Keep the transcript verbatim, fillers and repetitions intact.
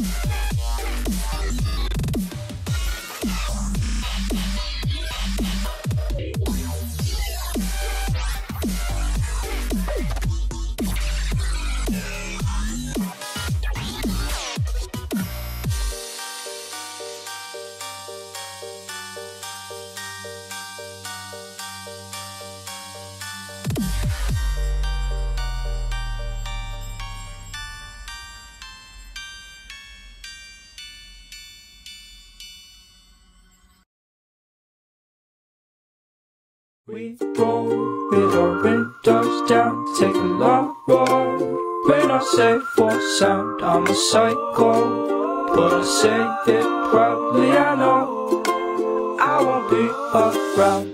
We roll with our windows down, take a long road. When I say for sound, I'm a psycho, but I say it proudly. I know I won't be around.